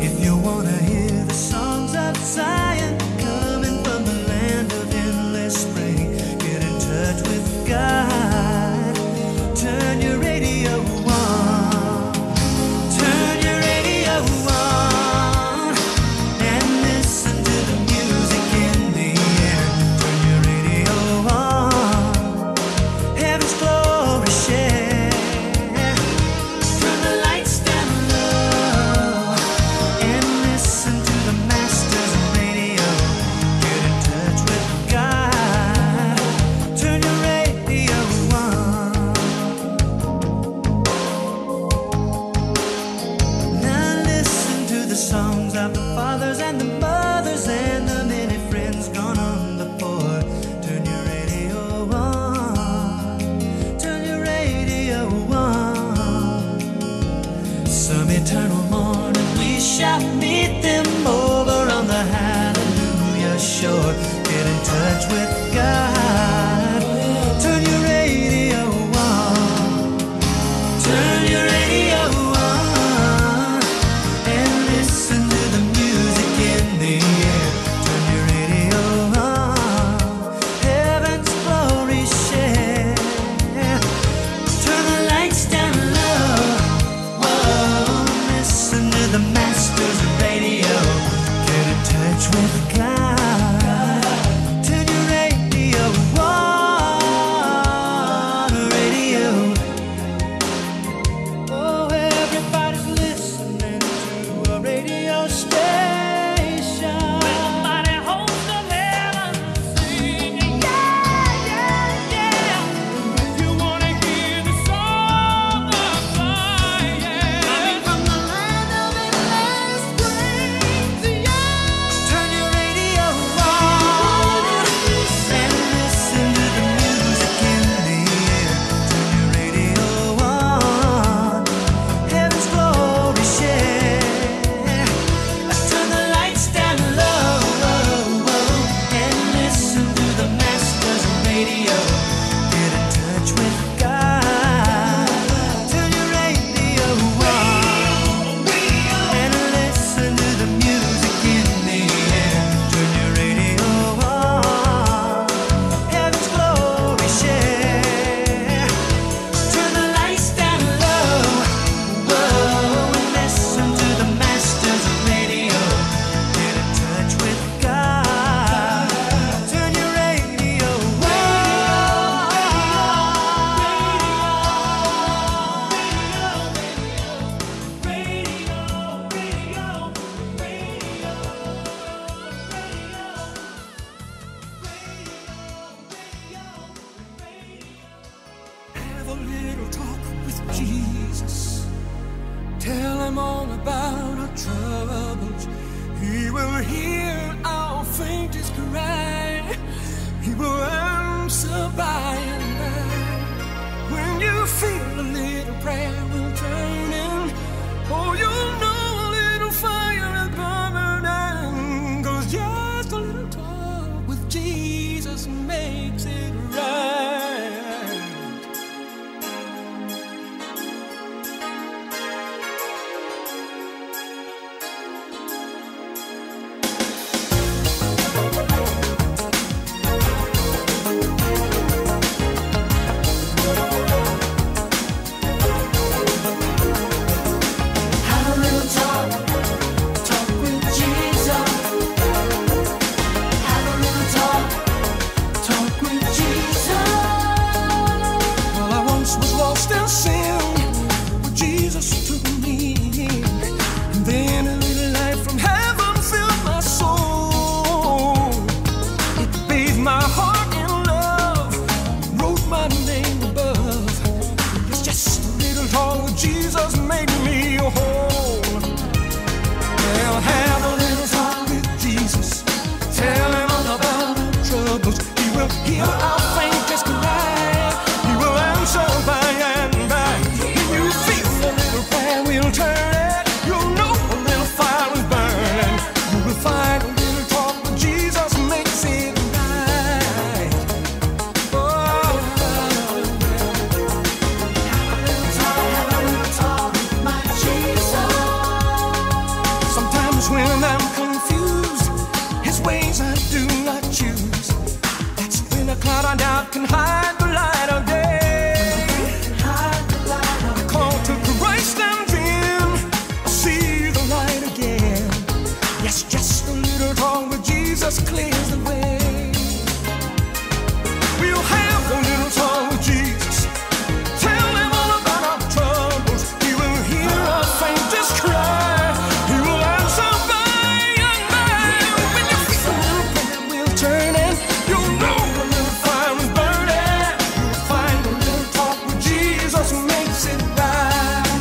If you wanna hear the songs of Zion coming from the land of endless spring, get in touch with God. Turn your radio on. Turn your radio on and listen to the music in the air. Turn your radio on. Heaven's glory share. Turn the lights down low and listen to the masters of radio. Get in touch with God. Turn your radio on. Now listen to the songs of the fathers and the mothers and the many friends gone on before. Turn your radio on. Turn your radio on. Some eternal morning we shall meet them over on the Hallelujah shore. Get in touch with God. Turn your radio on. Turn your radio on and listen to the music in the air. Turn your radio on. Heaven's glory share. Turn the lights down low. Whoa, listen to the masters of radio. Get in touch with God. Turn your radio on. Radio. Oh, everybody's listening to a radio station. Mighty host of heaven singing, yeah, yeah, yeah. If you wanna hear the song of Zion, coming from the land of endless springs, yeah. Turn your radio on and listen to the music in the air. Turn your radio on. Heaven's glory share. Turn the lights down low and listen to the masters of radio. Get in touch with God. Turn your radio on and listen to the music in the air. Turn your radio on. Heaven's glory share. Turn the lights down low. Whoa, and listen to the masters of radio. Get in touch with God. Turn your radio Have a little talk with Jesus. Tell him all about our troubles. He will hear our faintest cry. He will answer by and by. When you feel a little prayer will turn in, oh, you'll know a little fire is burning. 'Cause just a little talk with Jesus makes it right. How Cause when I'm confused, his ways I do not choose. That's when a cloud of doubt can hide the light of day. I call to Christ and then I see the light again. Yes, just a little talk with Jesus clears the way. We'll have a little talk with Jesus. Tell him all about our troubles. He will hear our faintest cry. He will answer by and by. When you feel a little prayer wheel turning, you'll know a little fire is burning. You'll find a little talk with Jesus makes it right.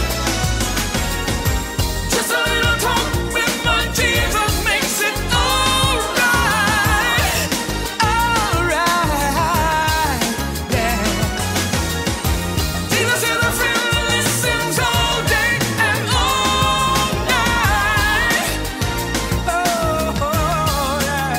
Just a little talk with my Jesus makes it alright. Alright, yeah. Jesus is a friend that listens all day and all night. Oh, yeah.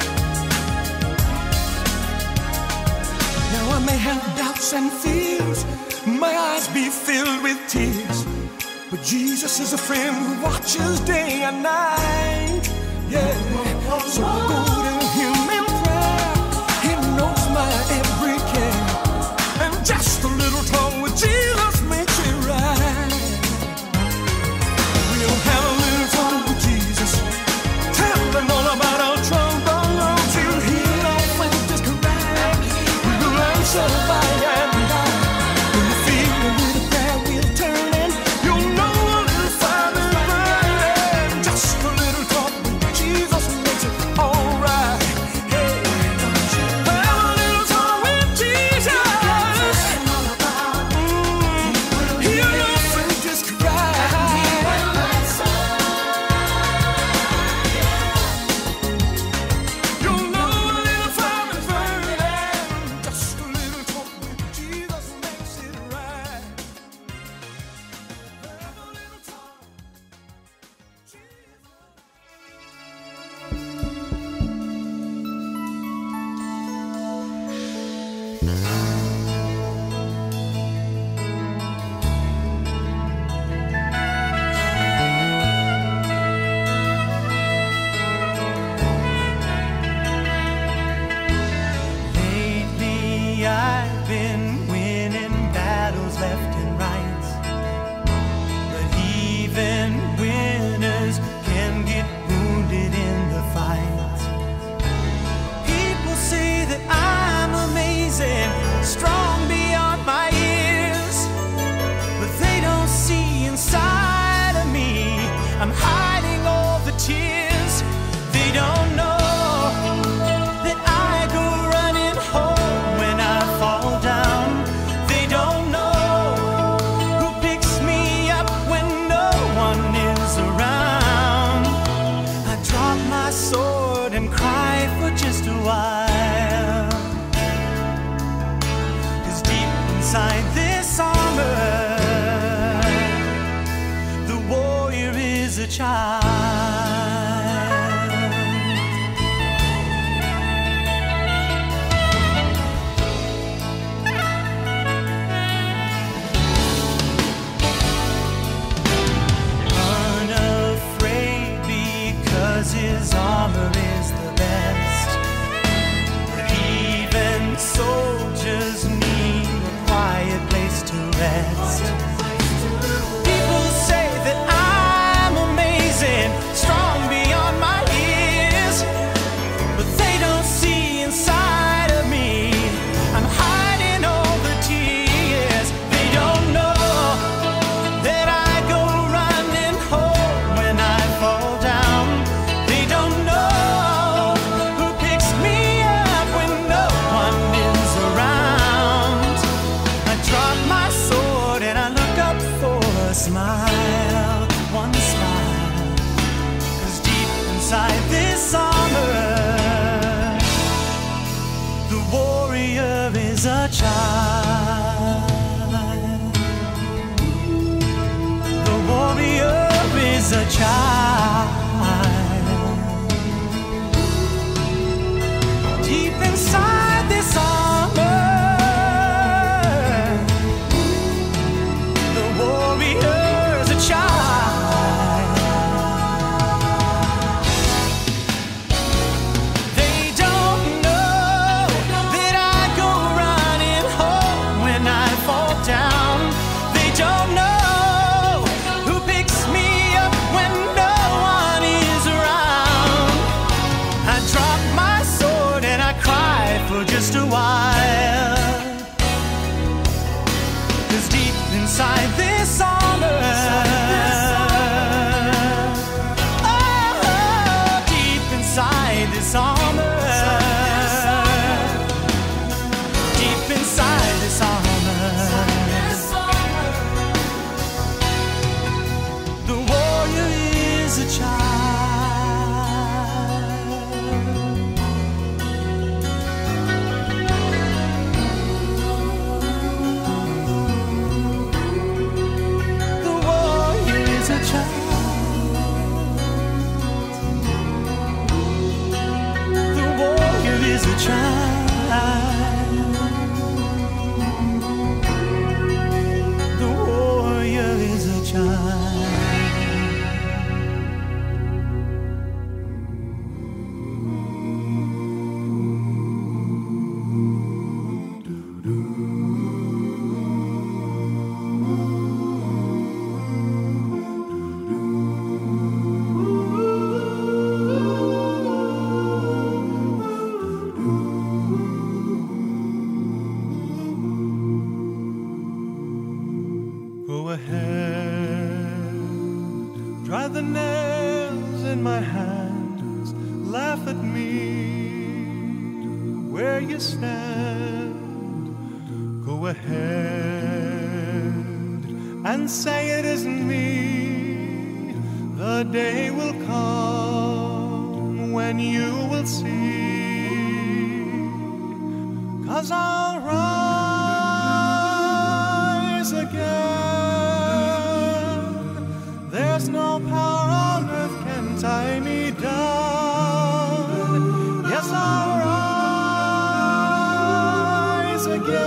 Now I may have doubts and fears, my eyes be filled with tears, but Jesus is a friend who watches day and night. Yeah, so I go to him in prayer. He knows my every care, and just a little talk with Jesus makes it right. We'll have a little talk with Jesus. Tell him all about our troubles. He'll heal our faintest cry. We will answer by and by. When you feel a little prayer wheel turning, you'll know a little fire is burning. Just a little talk with Jesus makes it alright. Hey, have a little talk with Jesus. Hear your faintest cry. You'll know a little fire is burning. Just a little talk with Jesus makes it right. Have a little talk. Lately I've been winning battles left and right, but even winners can get wounded in the fight. People say that I'm amazing, strong beyond my years, but they don't see inside of me. I'm hiding all the tears. They don't know that I go running home when I fall down. They don't know who picks me up when no one is around. I drop my sword and cry for just a while, 'cause deep inside this armor, the warrior is a child. Unafraid because his armor is the best, but even soldiers need a quiet place to rest. People say that I'm amazing, strong beyond my years, but they don't see inside of me. I'm hiding all the tears. They don't know that I go running home when I fall down. They don't know who picks me up when no one is around. I drop my sword and I look up for a smile, one smile, 'cause deep inside this armor, the warrior is a child. The warrior is a child. Deep inside this armor, the warrior is a child. is a child. The warrior is a child. The warrior is a child. The warrior is a child. Go ahead, dry the nails in my hands, laugh at me where you stand. Go ahead and say it isn't me. The day will come when you will see, 'cause I'll rise again. There's no power on earth can tie me down. Yes, I'll rise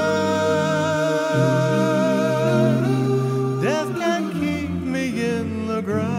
again. Death can't keep me in the ground.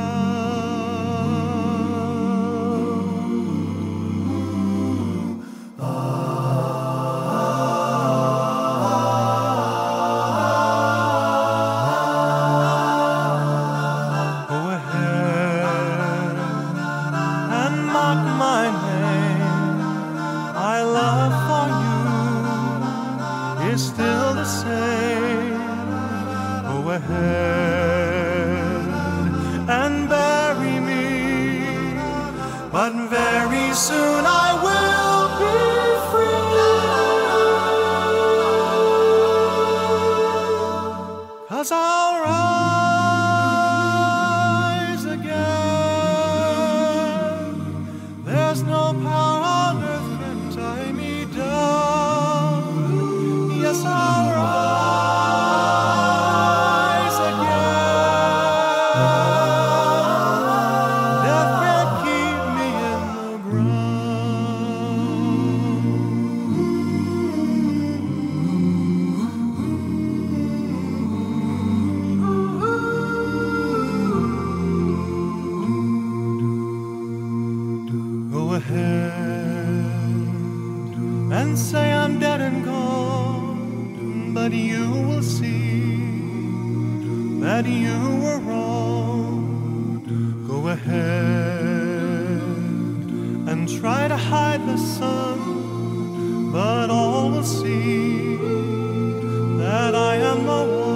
My name, my love for you is still the same. Go ahead and bury me, but very soon I will be free. 'Cause I'll rise again. There's no power on earth can tie me down. Yes, I'll rise again. Death can't keep me in the Go ahead and say I'm dead and gone, but you will see that you were wrong. Go ahead and try to hide the sun, but all will see that I am the one.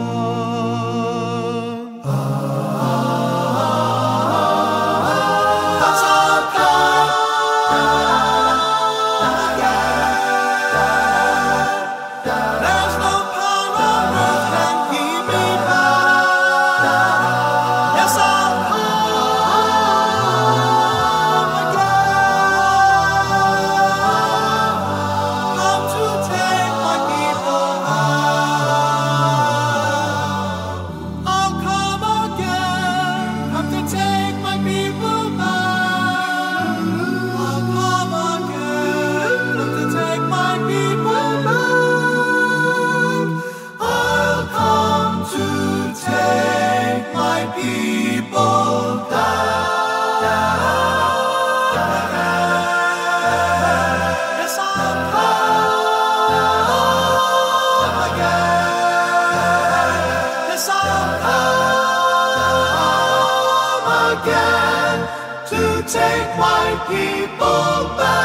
To take my people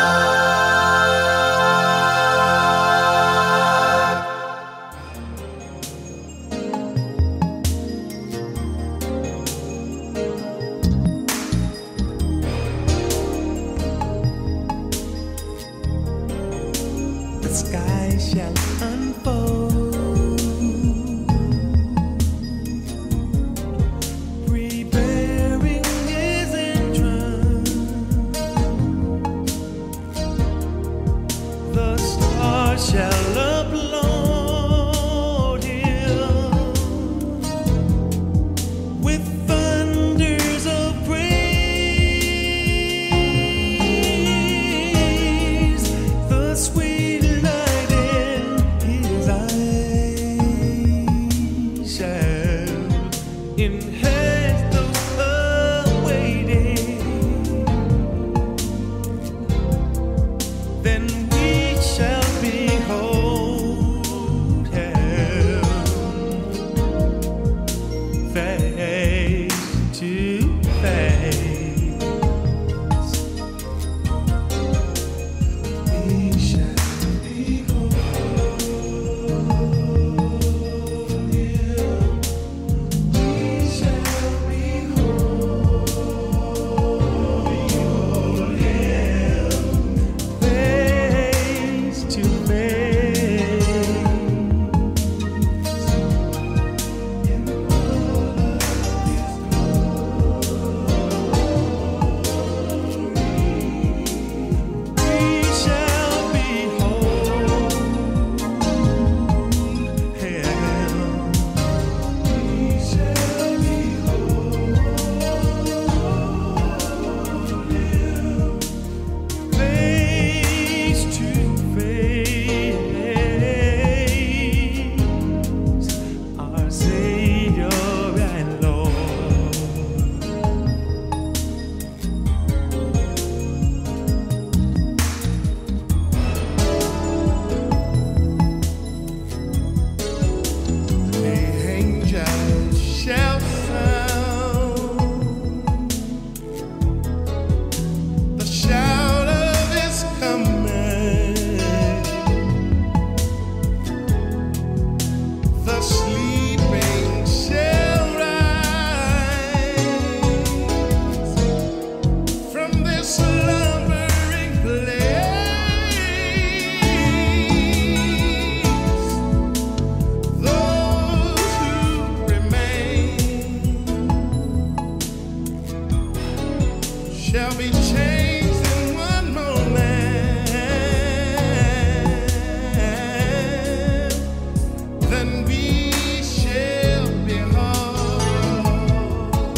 back. The sky shall unfold, preparing his in shall be changed in one moment. Then we shall behold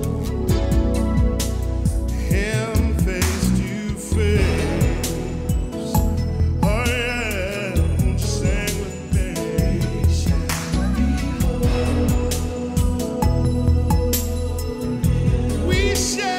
Him face to face. Oh yeah, won't you sing with me? We shall behold. We shall.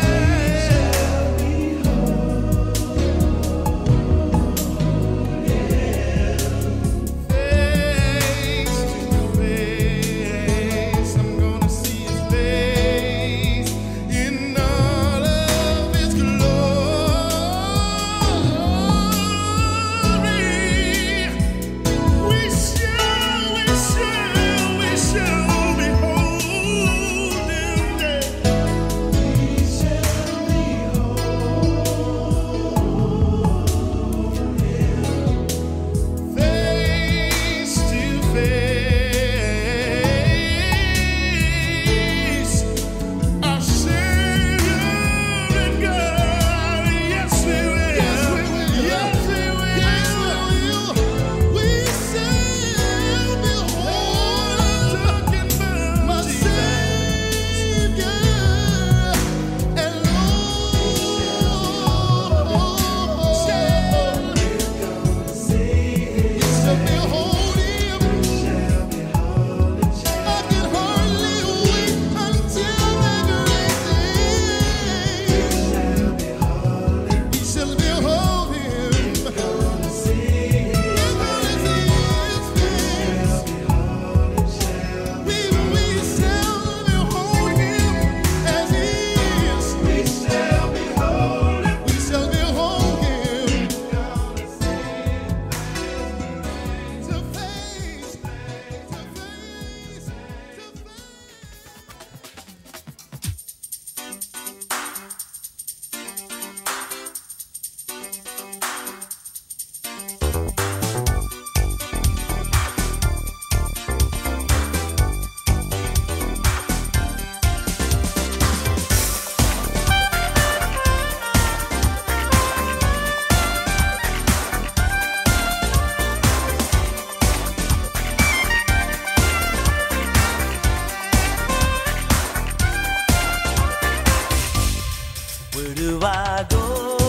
Where do I go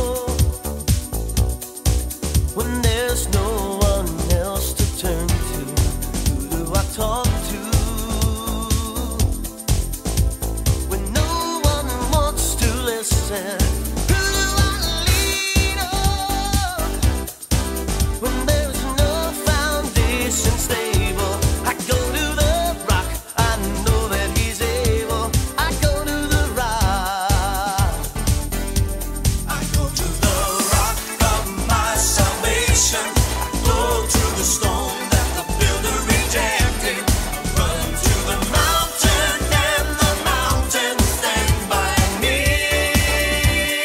when there's no one else to turn to? Who do I talk to when no one wants to listen? Who do I lean on when there's no foundation stable? I go to the rock, I know that He's able. I go to the rock. I go to the rock of my salvation. I go to the stone that the builder rejected. Run to the mountain and the mountain stand by me.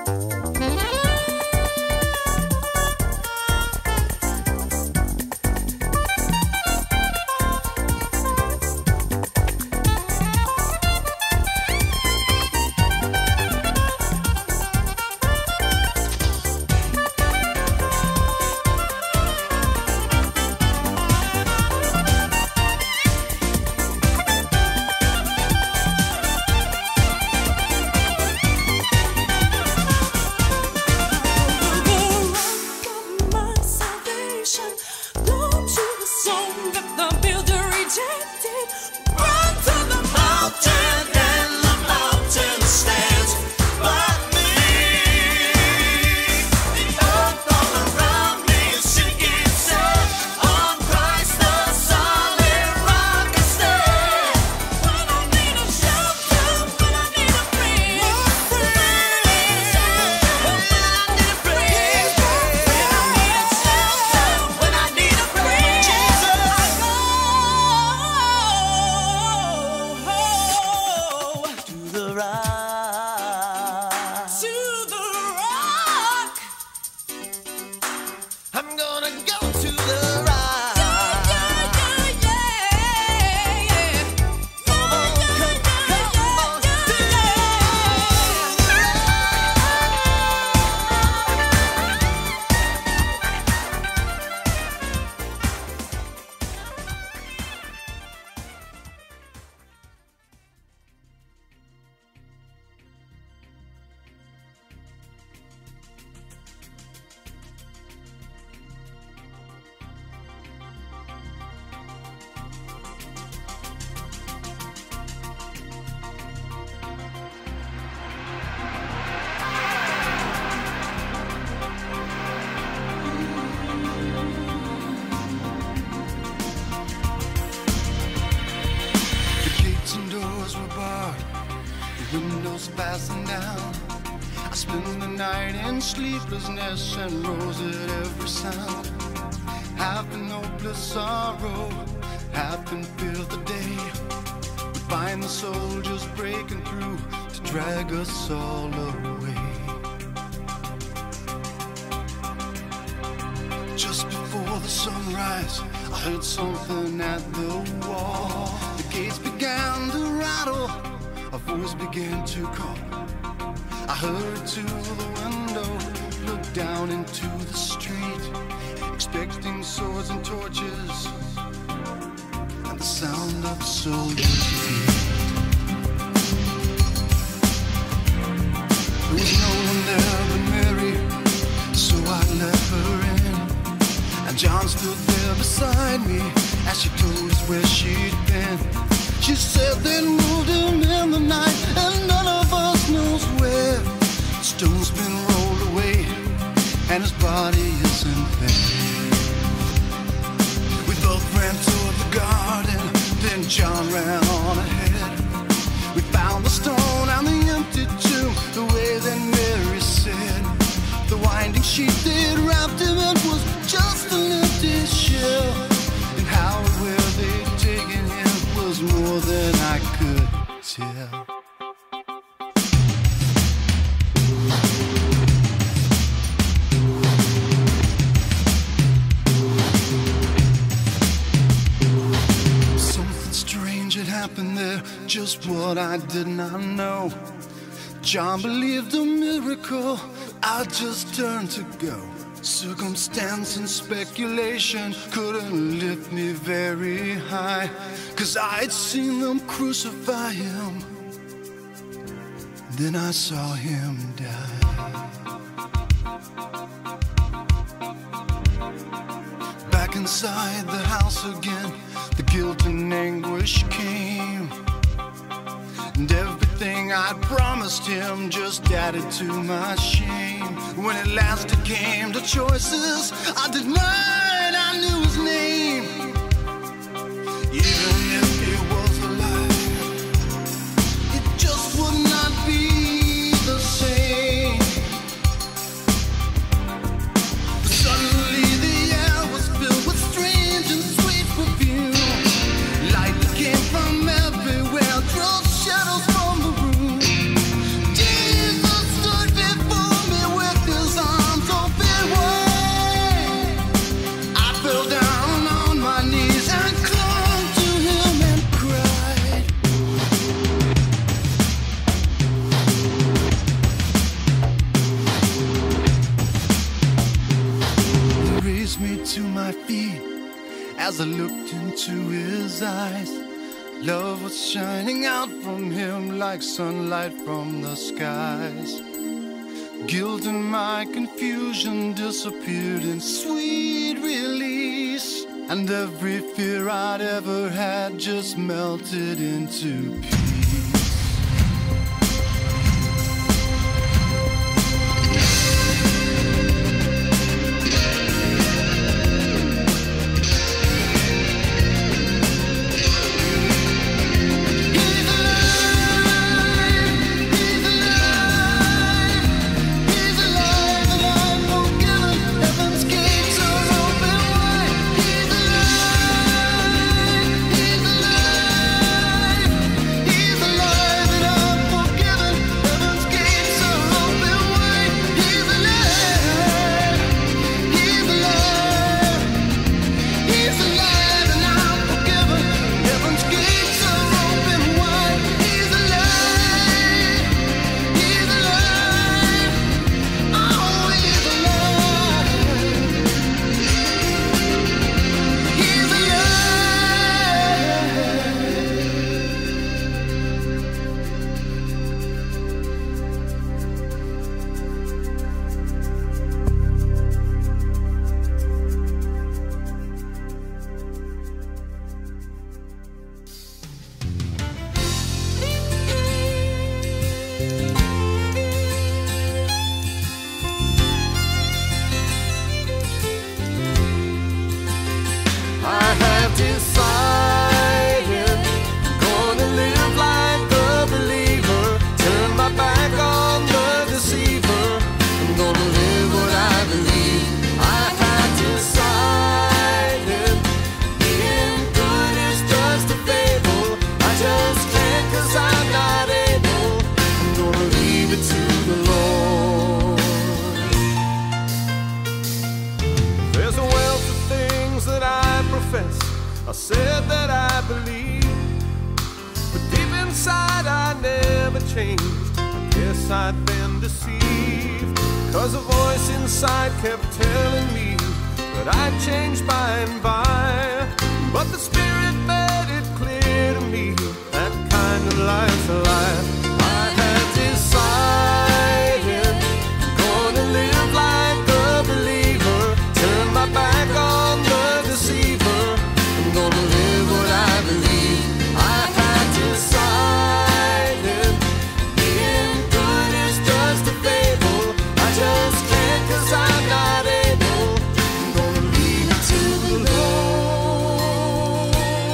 windows fastened down. I spend the night in sleeplessness and rose at every sound. Half in hopeless sorrow, half in fear of the day we find the soldiers breaking through to drag us all away. Just before the sunrise, I heard something at the wall. The gates began to rattle, a voice began to call. I hurried to the window, looked down into the street, expecting swords and torches and the sound of soldiers' feet. There was no one there but Mary, so I let her in. And John stood there beside me as she told us where she'd been. She said they moved him in the night and none of us knows where. The stone's been rolled away and his body isn't there. We both ran toward the garden, then John ran on ahead. We found the stone and the empty tomb, the way that Mary said. The winding sheet they'd wrapped him in was just an empty shell. And how and where they'd taken him was more than I could tell. Something strange had happened there, just what I did not know. John believed a miracle, I just turned to go. Circumstance and speculation couldn't lift me very high, 'cause I'd seen them crucify him, then I saw him die. Back inside the house again, the guilt and anguish came, and everything I'd promised him just added to my shame. When at last it came to choices, I denied I knew his name. Even if he was alive, it just would not be the same. Suddenly the air was filled with strange and sweet perfume. Light that came from everywhere drove shadows from the room. Jesus stood before his eyes. Love was shining out from him like sunlight from the skies. Guilt and my confusion disappeared in sweet release, and every fear I'd ever had just melted into peace. I said that I believe, but deep inside I never changed. I guess I'd been deceived, 'cause a voice inside kept telling me that I'd change by and by. But the Spirit made it clear to me that kind of life's a lie. I had decided I'm gonna live like a believer, turn my back on the deceiver. I'm gonna live what I believe. I had decided being good is just a fable. I just can't 'cause I'm not able. I'm gonna leave it to the Lord.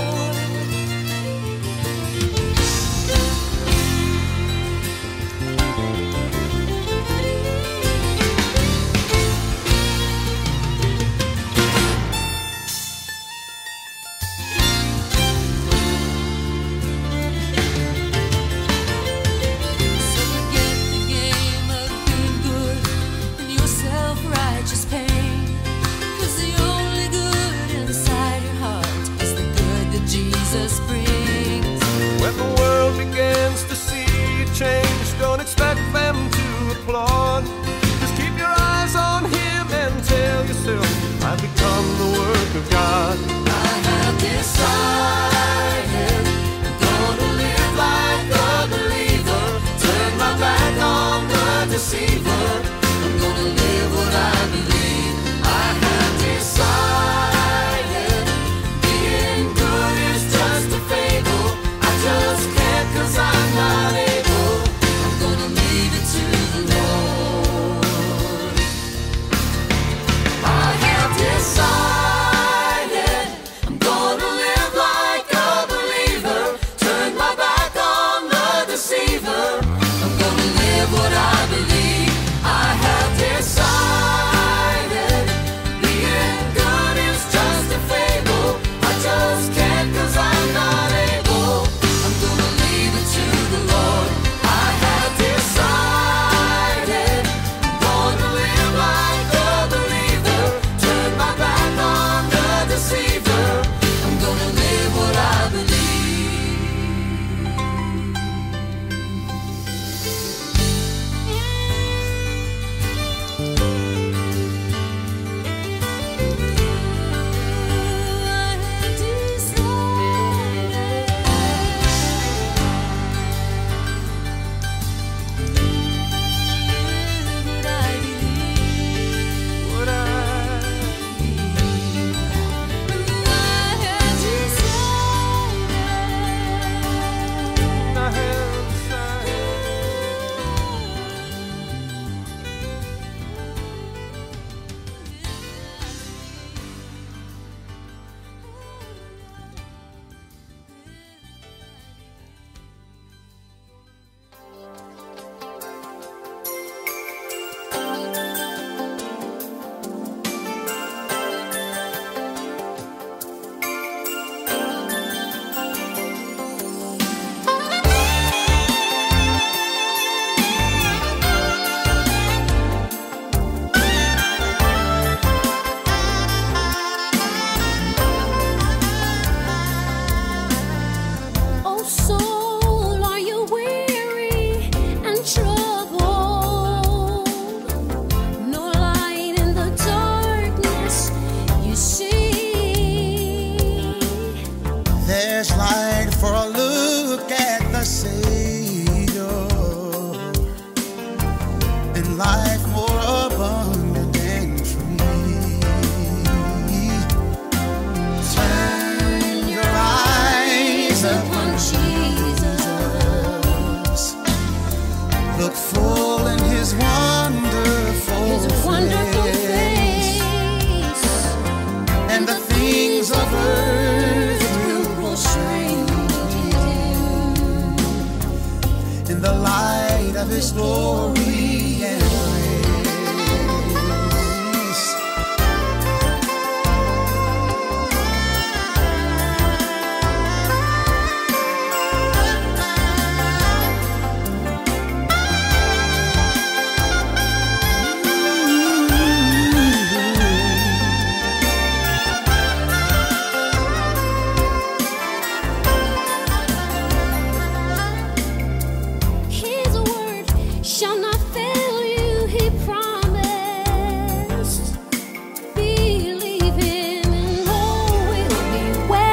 So forget the game of being good and your self-righteous pain, 'cause the only good inside your heart is the good that Jesus brings. When the world begins to see change, don't expect them to applaud. Just keep your eyes on Him and tell yourself, I've become the work of God. I have decided I'm gonna live like a believer, turn my back on the deceiver. I'm gonna live what I believe. I have decided being good is just a fable. I just can't 'cause I'm not able. I'm gonna leave it to the Lord. I have decided I'm gonna live like a believer, turn my back on the deceiver. I'm gonna live what I believe. I Jesus. Look full in his wonderful face, and the things of earth will grow strange in the light of his glory and grace. His word shall not fail you, he promised. Believe him and all will be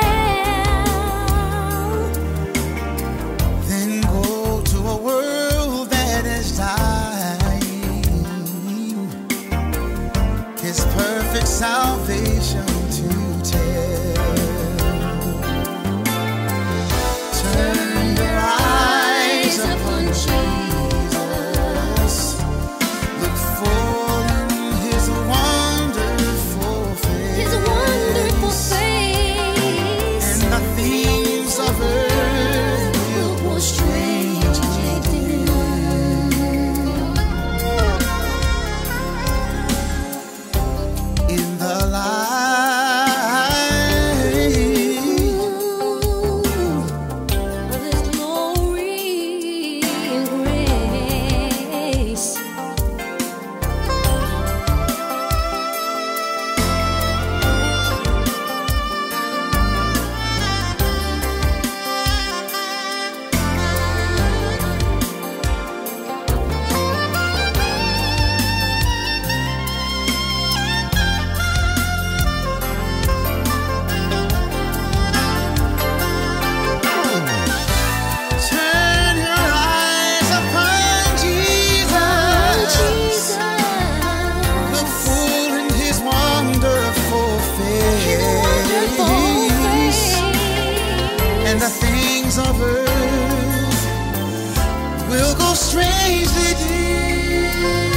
well. Then go to a world that is dying, his perfect salvation to tell. Turn your eyes upon Jesus. Look full in his wonderful His wonderful face, face. and the things of earth will grow strange in the light Of his glory and grace. Turn your eyes upon Jesus. Look full in his wonderful face, and the things of earth will go strangely dim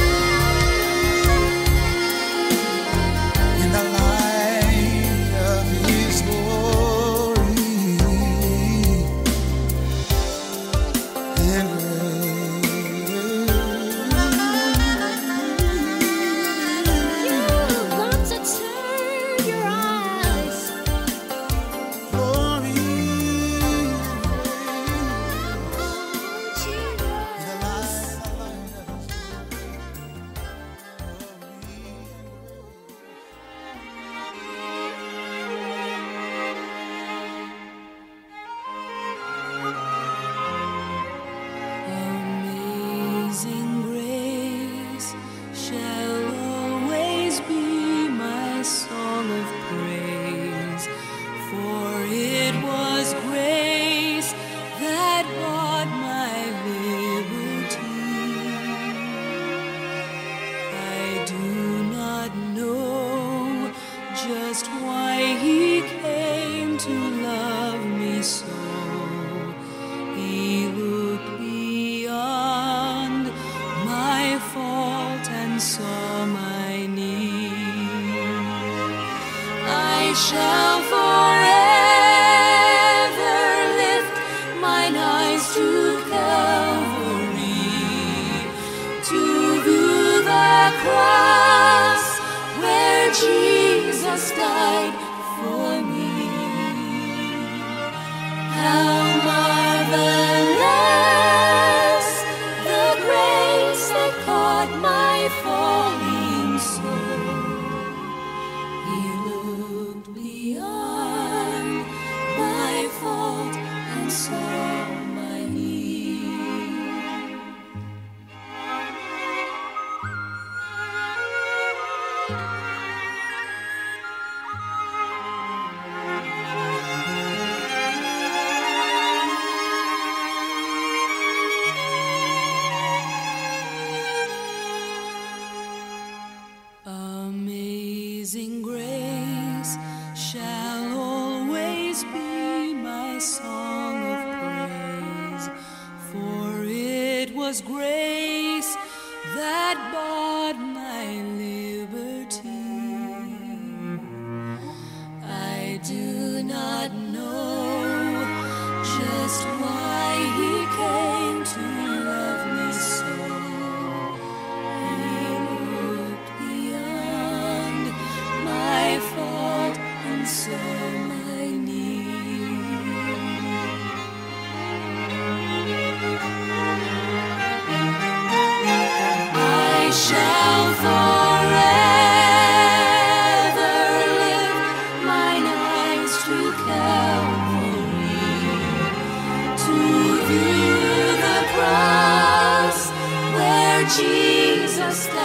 in the light of his glory and You've got to turn your eyes. glory Jesus. the light of his Amazing grace shall always be my song of praise, for it was grace that bought my liberty. I do not know just why he came to love me so. He looked beyond my fault and saw my need. I shall forever lift mine eyes to Calvary, to view the cross where Jesus died for me. How marvelous the grace that caught my falling soul. He looked beyond my fault and saw my need. Amazing grace shall always be my song of was grace that bought my liberty. I do not know just why he came to love me so. He looked beyond my fault and saw my need. I shall forever lift mine eyes to Calvary, to view the cross where Jesus died.